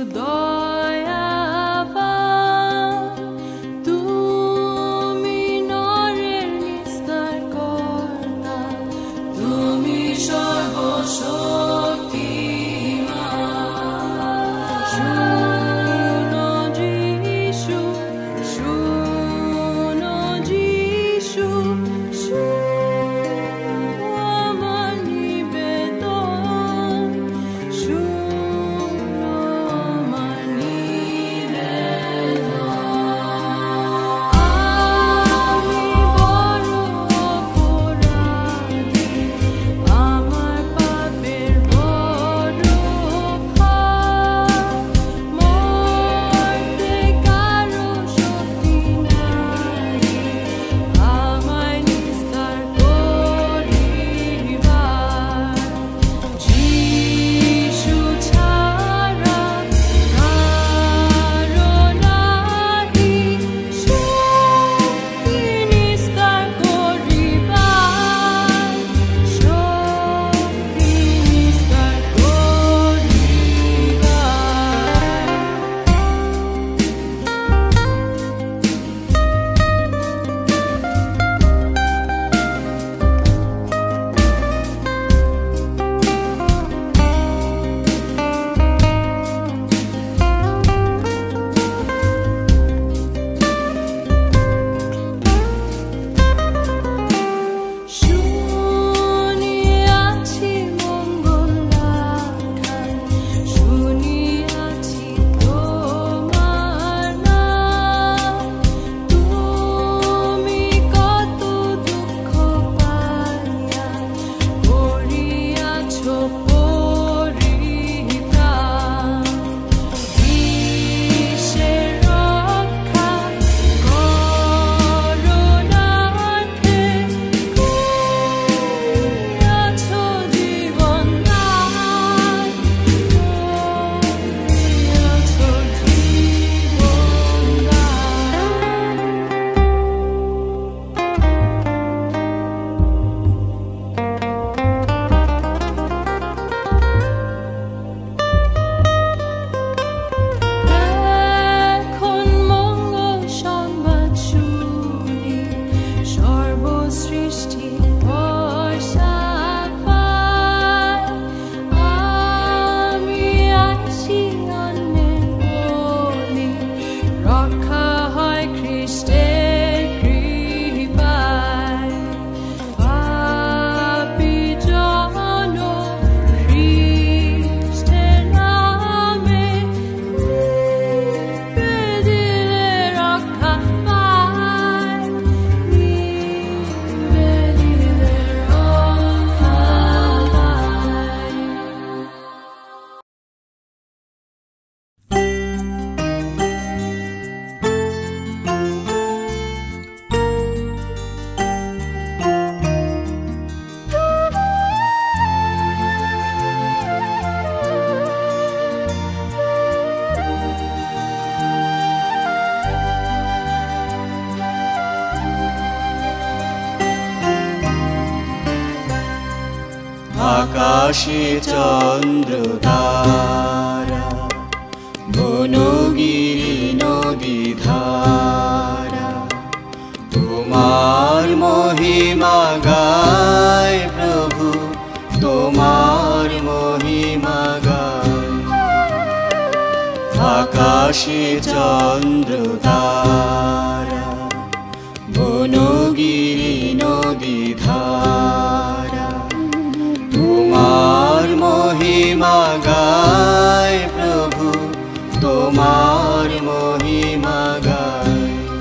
আকাশে চন্দ্র তারা, বনগিরি নদী ধারা, তোমার মহিমা গায় প্রভু, তোমার মহিমা গায়। আকাশে চন্দ্র তারা, বনগিরি নদী ধারা, তোমার মহিমা গায় প্রভু, তোমার মহিমা গায়।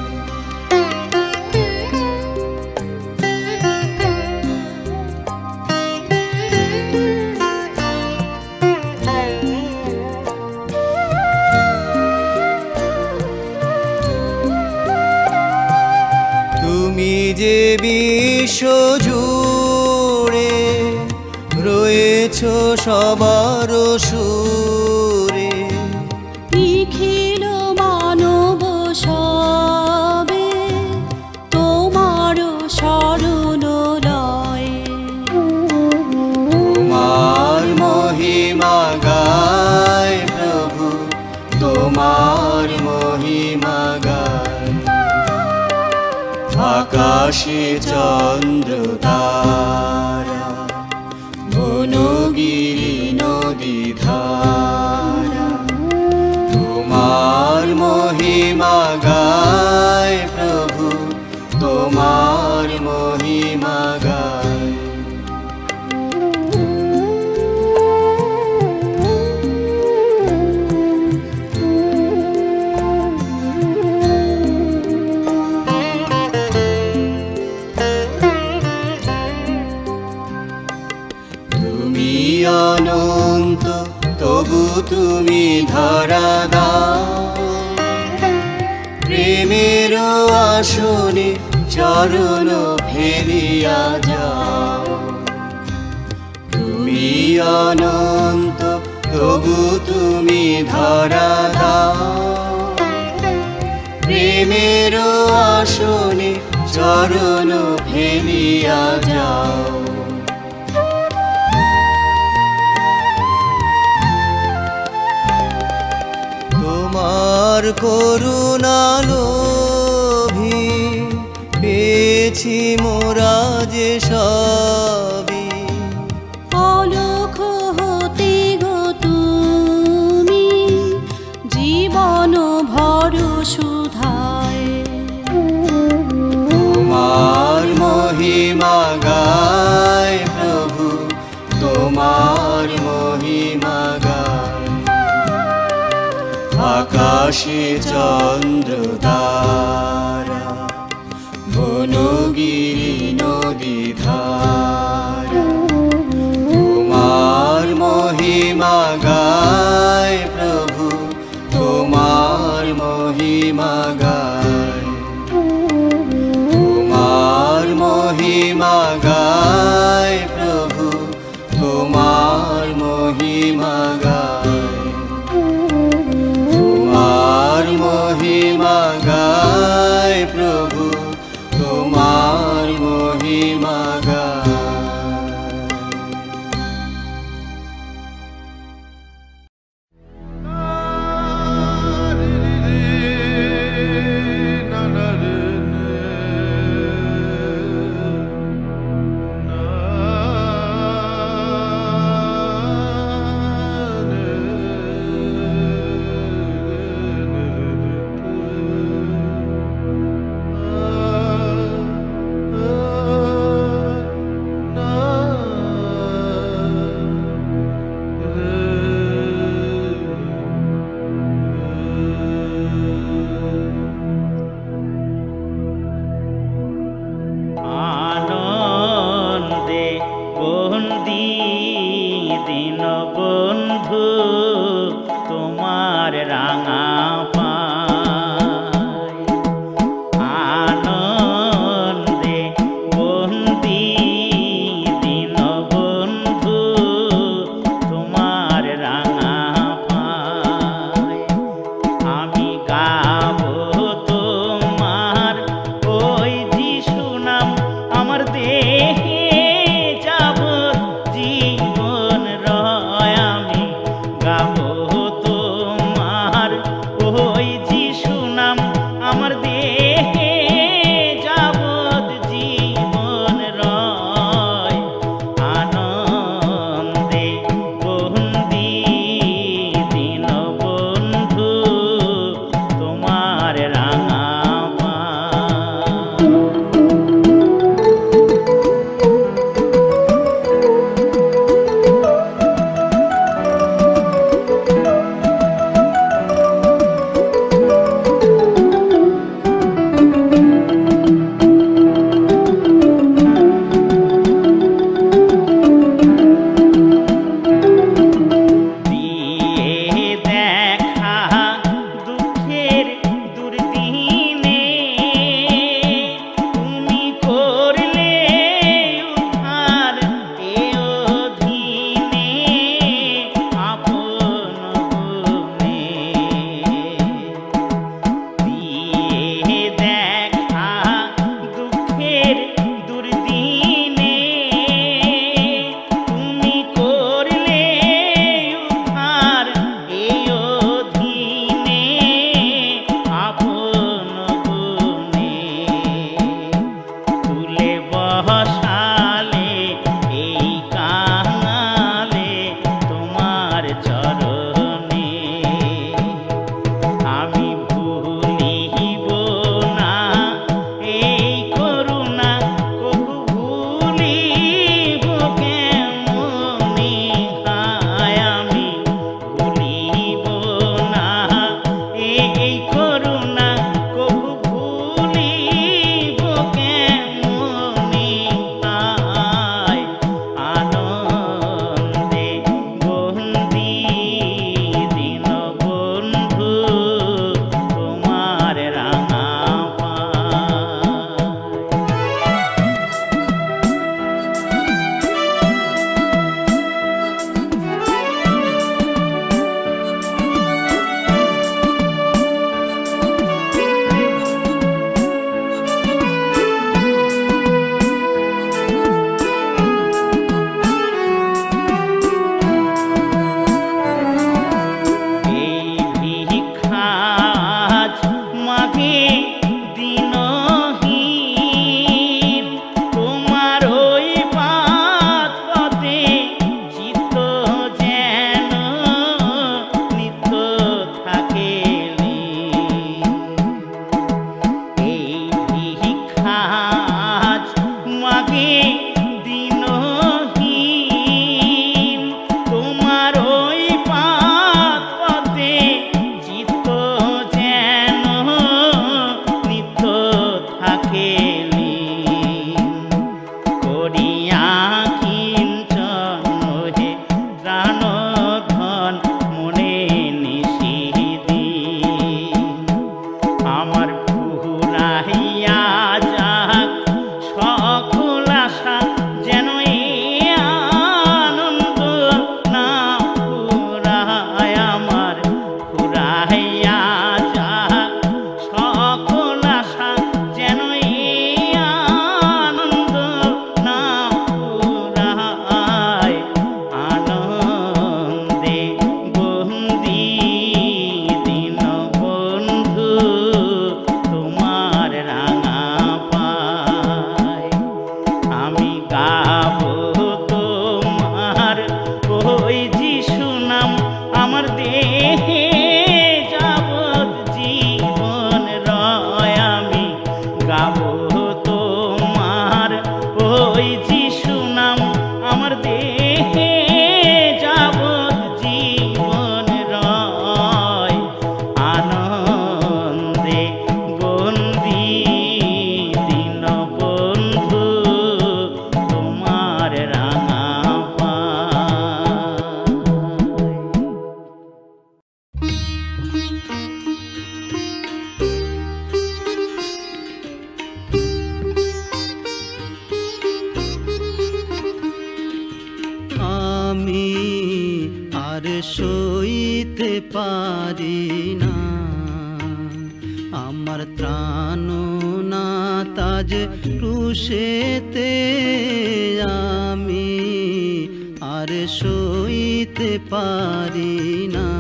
তুমি যে বিশ্ব জুড়ে রয়েছ সবার সুরে, নিখিল মানব সবে তোমার শরণ লয়। তোমার মহিমা গায় প্রভু, তোমার মহিমা গাই। আকাশে চন্দ্র তারা, বনগিরি নদী ধারা, তোমার মহিমা গায় প্রভু, তোমার মহিমা গায়। তুমি অনন্ত, তবু তুমি ধরা দাও, প্রেমের আসনে চরণ ফেলিয়া যাও। তুমি অনন্ত, তবু তুমি ধরা দাও, প্রেমের আসনে চরণ ফেলিয়া যাও। তোমার করুণা লোভী পেয়েছি মোরা যে সবই, অলখ হতে গো তুমি জীবন ভর সুধায়। তোমার মহিমা গায় প্রভু, তোমার মহিমা গায়। আকাশে চন্দ্র তারা, বনগিরি নদী ধারা, তোমার মহিমা গায় প্রভু, তোমার মহিমা গায়। তোমার মহিমা গায় প্রভু, তোমার মহিমা গায়। তোমার মহিমা গায় প্রভু, তোমার মহিমা গায়। আনন্দে বন্দি দীনবন্ধু তোমার রাঙা পায়। আনন্দে বন্দি দীনবন্ধু তোমার রাঙা পায়। আমি গাবো তোমার ওই যিশু নাম, আমার দেহে যাবৎ জীবন রয়। আমি গাবো তোমার পারি না। আমার ত্রাণ না তাজ ক্রুশেতে আমি আর সইতে পারি না।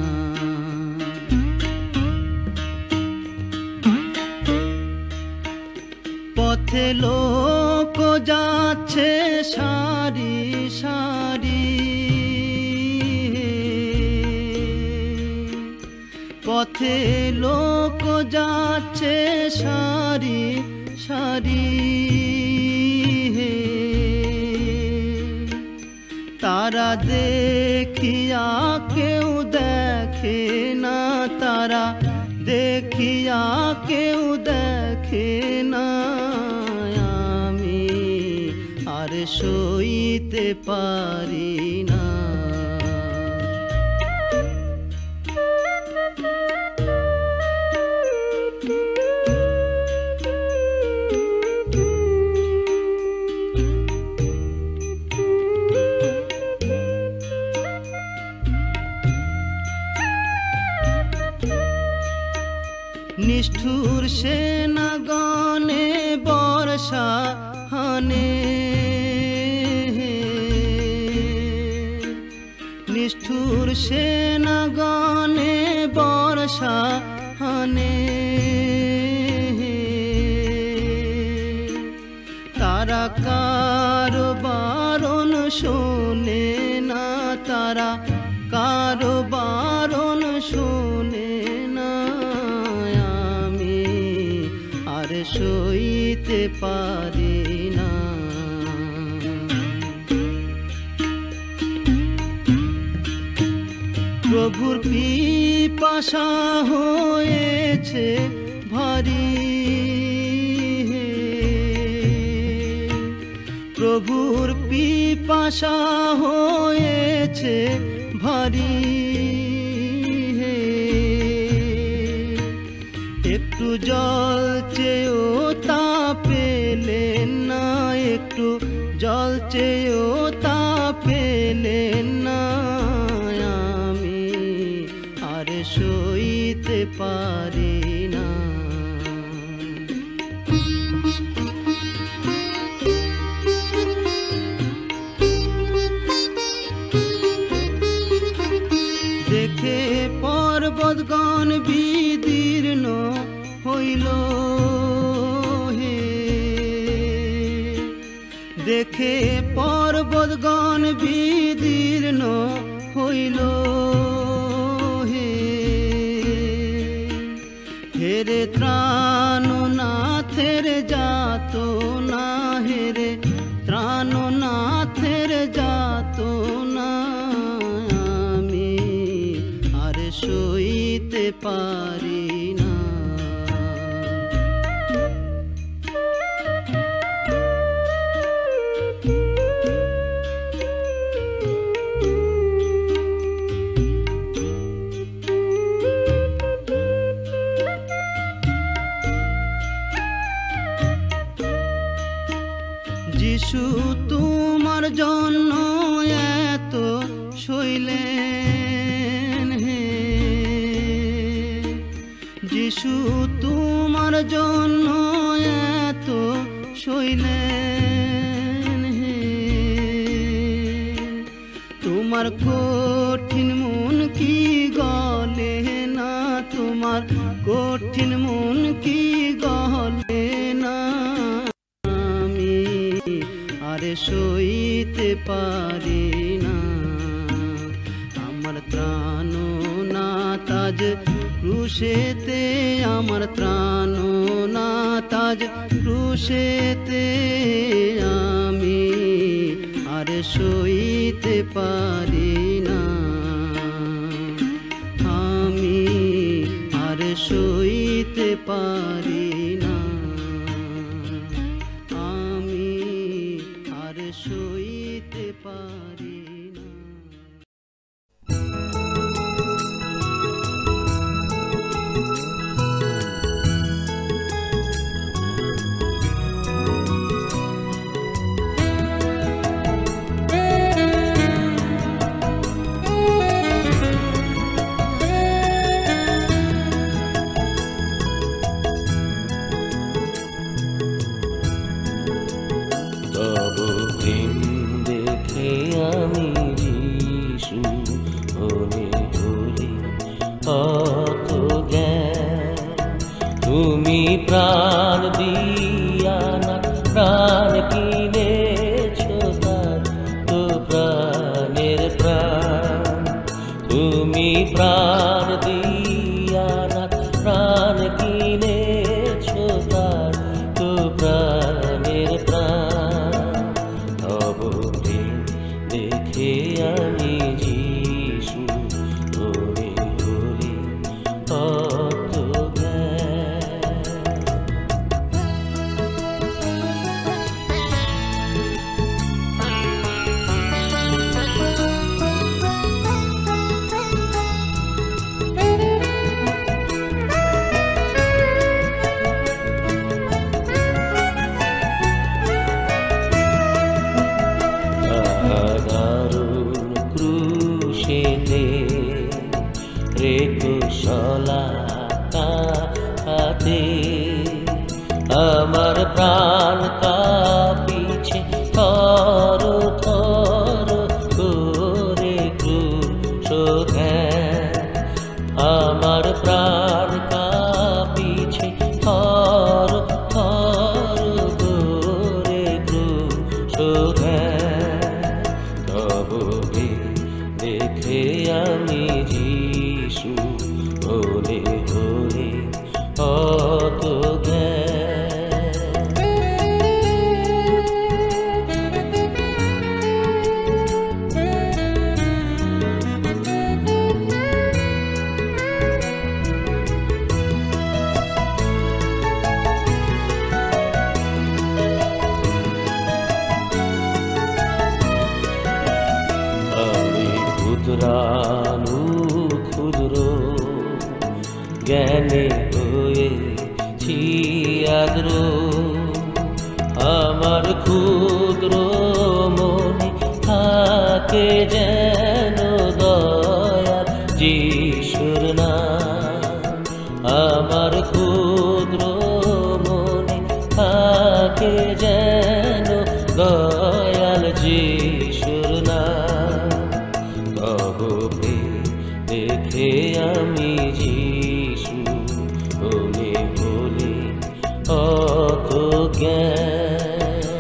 পথে লোক যাচ্ছে সারি সারি, পথে লোক যাচ্ছে সারি সারি, তারা দেখিয়া কেউ দেখে না, তারা দেখিয়া কেউ দেখে না, আমি আর সইতে পারি না। নিষ্ঠুর সেনাগণে বর্ষা হানে, নিষ্ঠুর সেনাগণে বর্ষা হানে, তারা কারো বারণ শোনে না, তারা কারো বারণ শোনে না, আর সইতে পারি না। প্রভুর পিপাসা হয়েছে ভারী, প্রভুর পিপাসা হয়েছে ভারী, একটু জল চেয়েও তা পেলেন না, একটু জল চেয়েও তা পেলেন না, আমি আর সইতে পারি না। দেখে পর্বতগণ বিদীর্ণ হইল হে, দেখে পর্বতগণ বিদীর্ণ হইল হে, হেরে ত্রাণনাথের যাত না, হেরে ত্রাণনাথের যাত না, আমি আর সইতে পারি না। যিশু তোমার জন্য এত সইলেন হে, যিশু তোমার জন্য এত সইলেন হে, তোমার কঠিন মন কি গলে না, তোমার কঠিন মন কি গলে না, আরে সইতে পারি না। আমার ত্রাণ না তাজ ক্রুশেতে, আমার ত্রাণ না তাজ ক্রুশেতে, আমি আরে সইতে পারি না, আমি আরে সইতে পারি না, আমি আর সইতে পারি না। তুমি প্রাণ দিয়া না প্রাণ কিনেছো তার তো প্রাণের প্রাণ। তুমি প্রাণ দিয়া না প্রাণ কিনেছো তার তো প্রাণের প্রাণ। তব প্রেম দেখে আমি যিশু হরি হরি কত আমার প্রাণ কাঁপিছে থর থর করে ক্রুশধ্যান। আমার প্রাণ কাঁপিছে থর থর করে ক্রুশধ্যান। তবে দেখে আমি যিশু হলে হলে কত ক্ষুদ্রাণু ক্ষুদ্র জ্ঞানে হয়েছি আদ্র। আমার ক্ষুদ্র মনে থাকে যেন দয়াল যিশুর নাম। আমার ক্ষুদ্র মনে থাকে যেন দয়াল যিশুর নাম। তবে দেখে আমি যিশু হলে হলে কত জ্ঞান।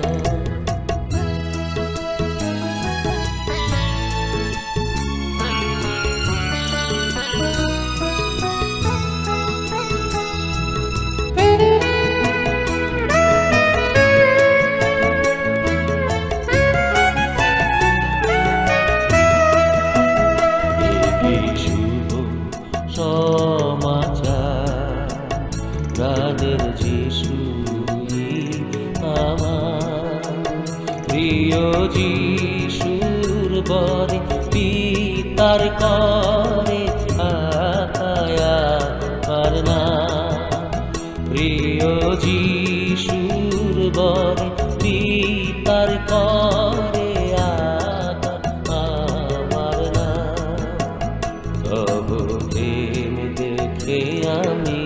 প্রাণের যিশুই আমার প্রিয় যিশুর বরে পিতার করে আয়া আর না। প্রিয় যিশুর বরে পিতার করে আমার না। তব প্রেম দেখে আমি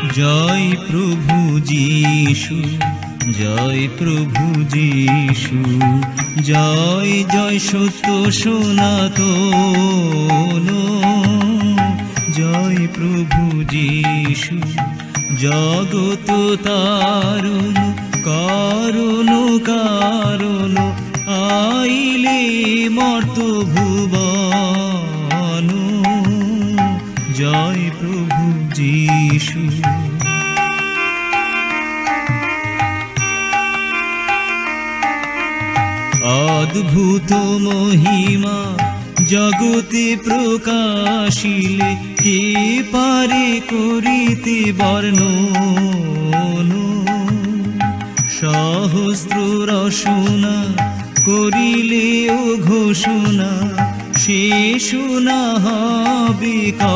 জয় প্রভু যিশু, জয় প্রভু যিশু, জয় জয় সত্য সনাতন। জয় প্রভু যিশু, জগত তারণ কারণ কারণ, আইলে মর্ত ভুবন। জয় প্রভু যিশু। অদ্ভুত মহিমা জগতে প্রকাশিলে, কে পারে করিতে বর্ণন। সহস্র রসনা করিলে ও ঘোষণা, সে শোনা হবে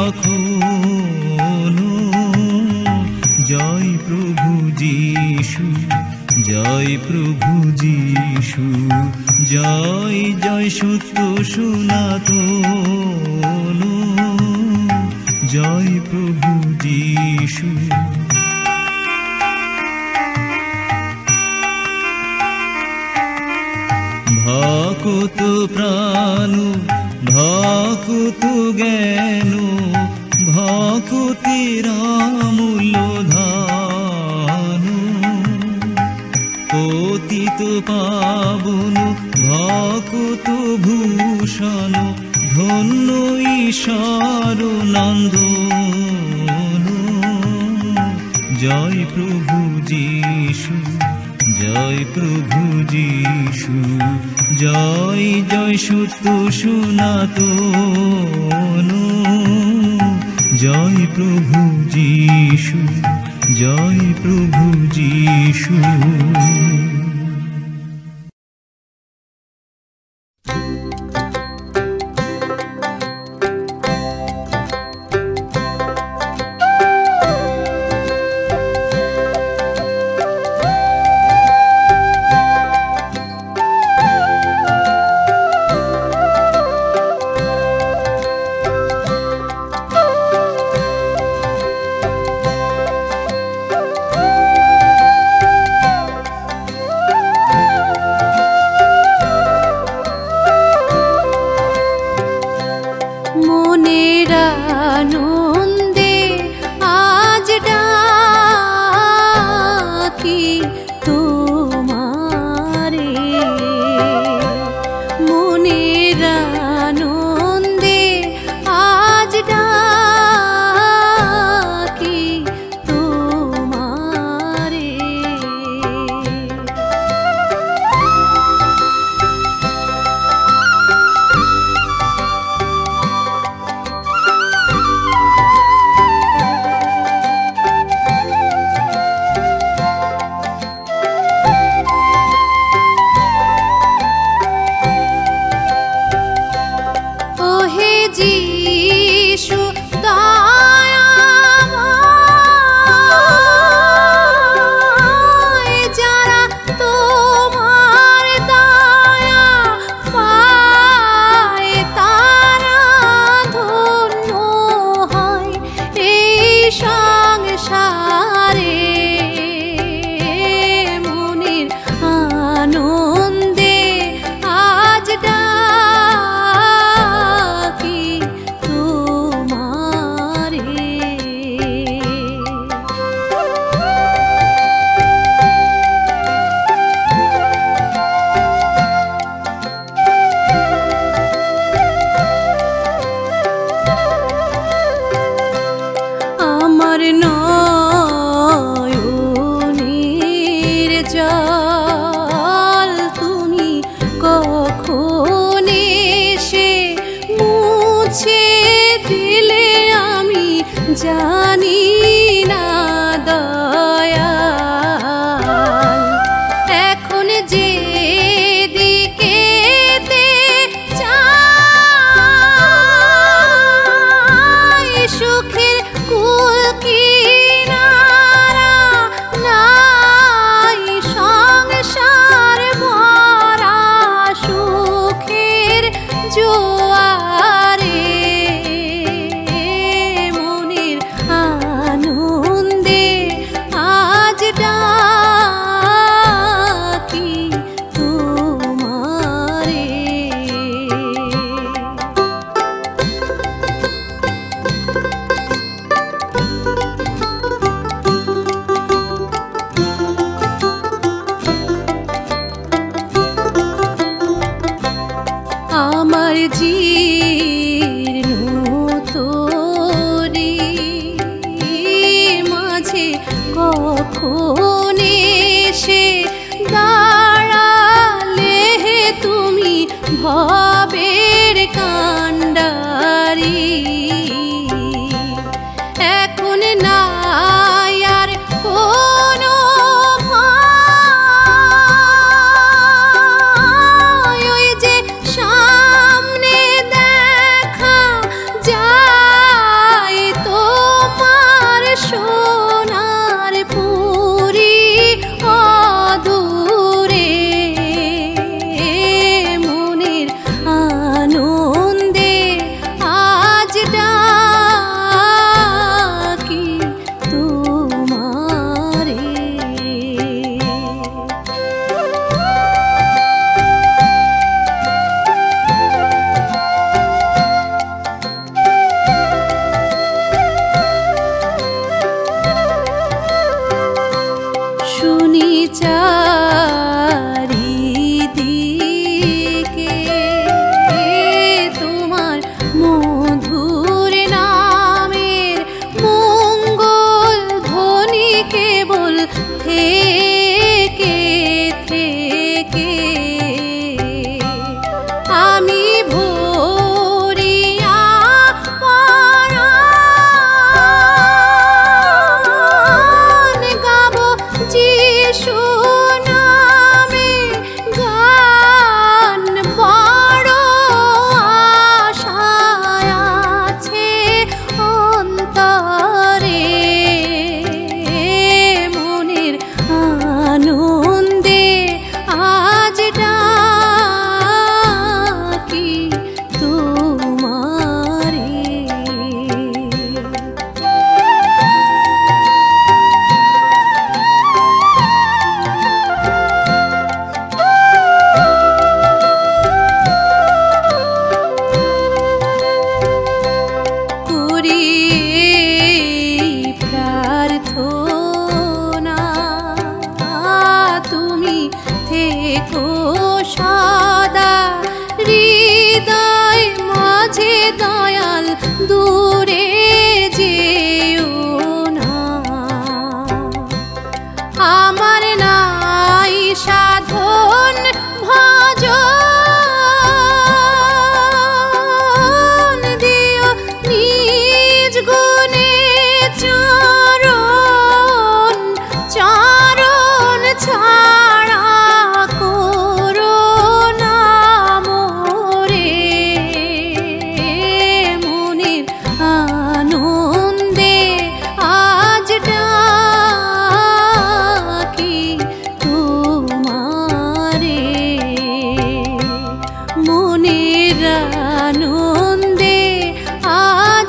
কখনো। জয় প্রভু যিশু, জয় প্রভু যিশু, জয় জয় সত্য সনাতন। জয় প্রভু যিশু। ভকত প্রাণ ভকত জ্ঞান, ভকতের মূল্য ধান। পতিত পাবন ভকত ভূষণ, ধন্য ঈশ্বর নন্দন। জয় প্রভু যিশু, জয় প্রভু যিশু, জয় জয় সত্য সনাতন। জয় প্রভু যিশু, জয় প্রভু যিশু। দয়াল দূরে যেও না, আমার নাই সাধন ভজন দিও নিজ গুণে চরণ চরণ ছাড়া করো না মোরে মনের আনন্দে আজ ডাকি তোমারে, মনের আনন্দে আজ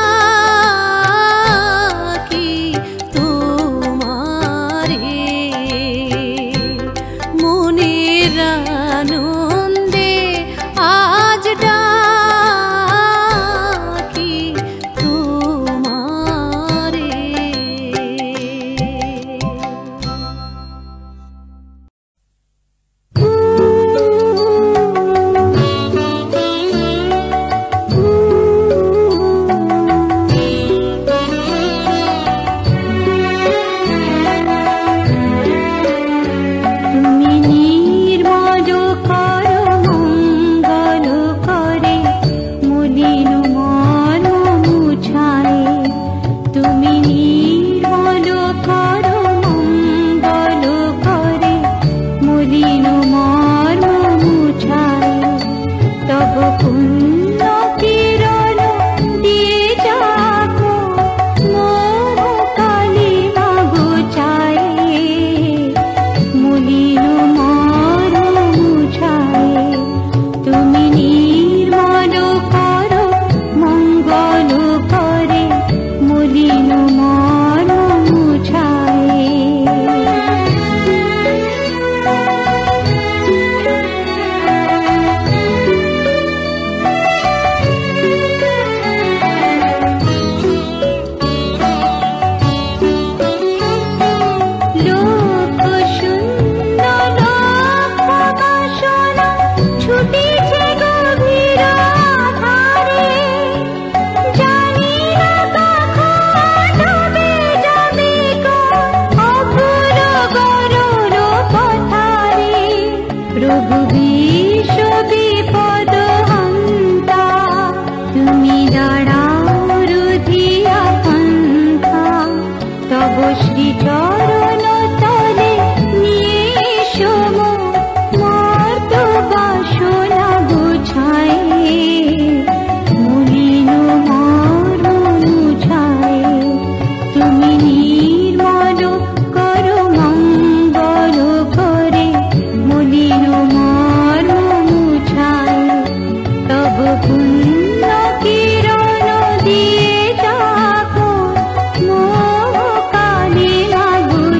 ডাকি তোমারে, মনের আনন্দে আজ ডাকি তোমারে। তুমি নির্মল কর মঙ্গল করে মলিন মন মুছায়ে, তুমি নির্মল কর মঙ্গল করে মলিন মন মুছায়ে, তব পুণ্য কিরণ দিয়ে যাকো মোহ কালিমা ঘুচায়ে, মলিন মন মুছায়ে, তুমি নির্মল কর মঙ্গল করে মলিন মন মুছায়ে। লোক শূন্য লোক বাসনা ছুটিছে গভীর আধারে, জানি না কখন ডুবে যাবে গো অপুর গরুর পথারে। প্রভু বিশ্ব বিপদ হন্তা, তুমি দাঁড়াও রুধিয়া পন্থা, তব শ্রীচরণ তলে নিয়ে এসো মর্ত বাসনা গুছায়ে, মলিন মন মুছায়ে, তুমি নির্মল কর মঙ্গল করে মলিন মন মুছায়ে, তব পুণ্য কিরণ দিয়ে যাকো মোহ কালিমা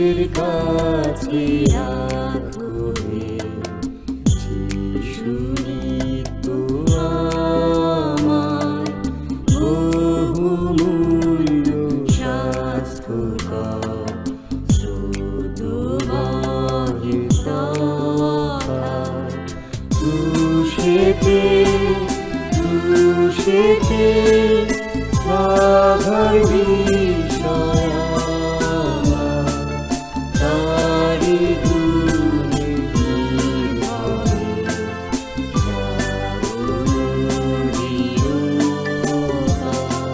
ক্রুশের কাছে রাখো হে যিশু নিত্য আমায়, বহুমূল্য স্বাস্থ্যকর স্রোতবাহী তথা ক্রুশেতে লাঘার বিষয় আমার, তারি গুণে নির্ভরে যাউরিয়তা।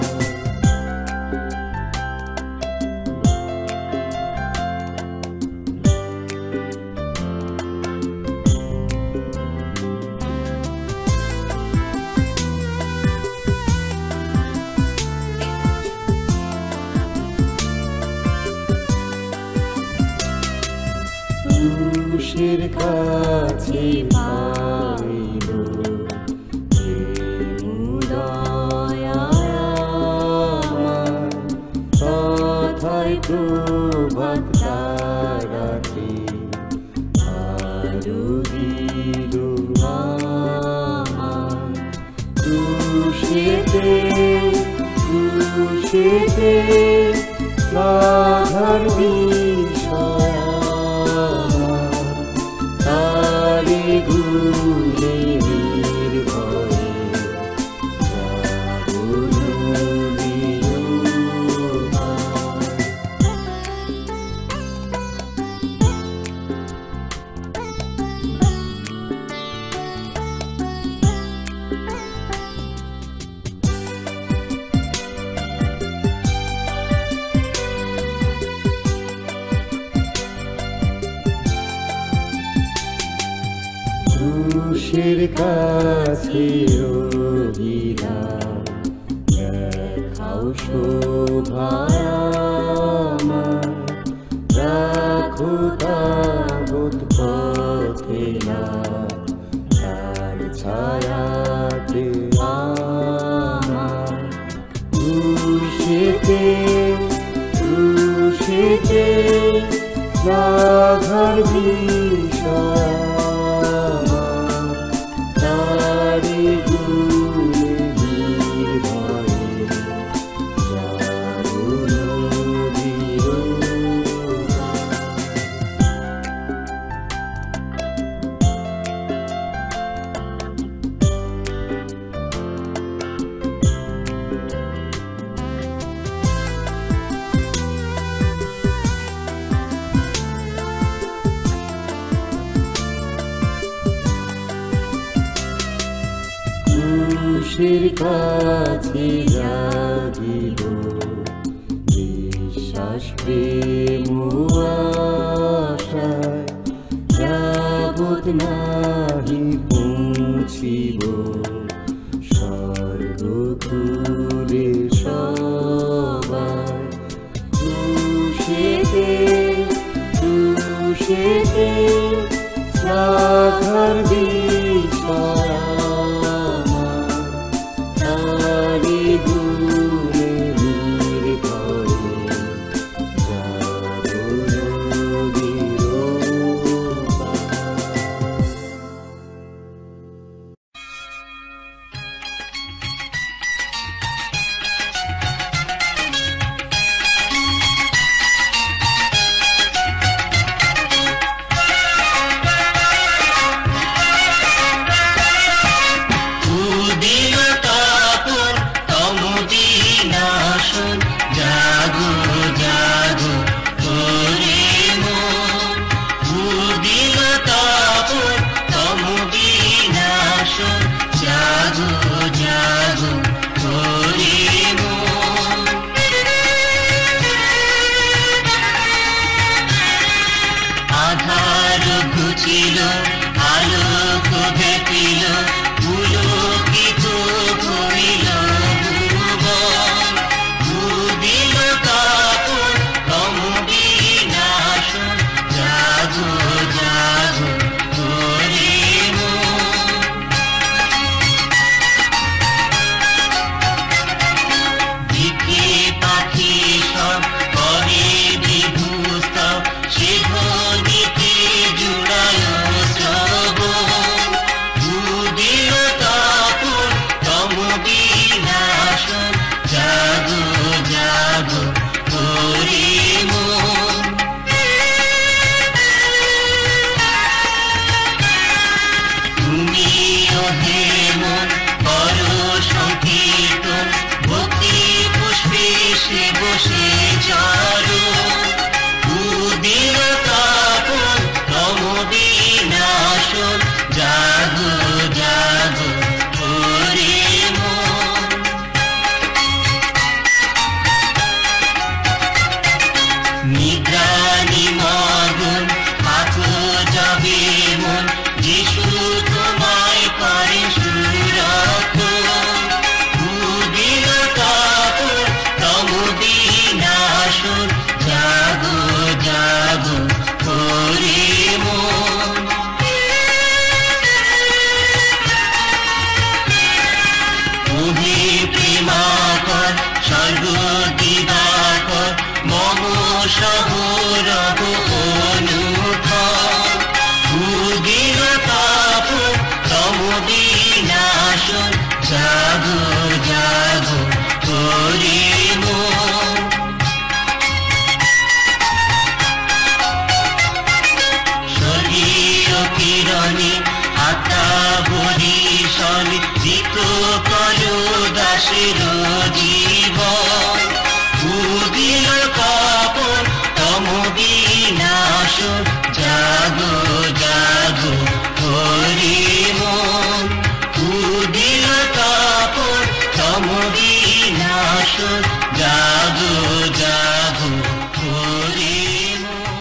ক্রুশের কাছে পাইব প্রেমোদয়ায়, তথায় প্রভাত তারাতে আলো দিল আমায়। ক্রুশেতে লাঘার বিষয় তারি গুণে নির্ভরে যাউরিয়তা। ক্রুশের কাছে রহিলাম, দেখাও শোভায় আমায়, রাখো তাবৎ পথে তার ছায়াতে আমায়। ক্রুশেতে লাঘার বিষয় তারি গুণে নির্ভরে যাউরিয়তা। ক্রুশের কাছে জাগিব বিশ্বাস প্রেম আশায়, যাবৎ নাহি পৌঁছিব স্বর্গকুলে সবাই। ক্রুশেতে লাঘার বিষয় তারি গুণে নির্ভরে যাউরিয়তা। ঘুচিল আলোক ভেটিল পুলকিত হইল ভুবন, ভুবিল তাপন তম বিনাশন, জাগো জাগো তোরে মন। হে মন করো সংকীর্তন ভক্তি পুষ্পে সে বসে চরো উদিন তাপন তম বিনাশন জাগো জাগো ওরে মন নিদ্রা নিমগ্ন থাকো যাবে মন যিশু তোমায় করে সুরক্ষণ উদিন তাপন তম বিনাশন জাগো জাগো ওরে মন ওহে প্রেমাকর স্বর্গ দিবাকর মম সহরহ অনুভব উদিন তাপন তম বিনাশন জাগো জাগো ওরে মন স্বর্গীয় কিরণে আত্মা বরিশনে জিত করো দাসের জীবন